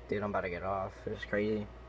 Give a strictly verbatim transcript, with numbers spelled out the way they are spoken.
Dude, I'm about to get off. It's crazy.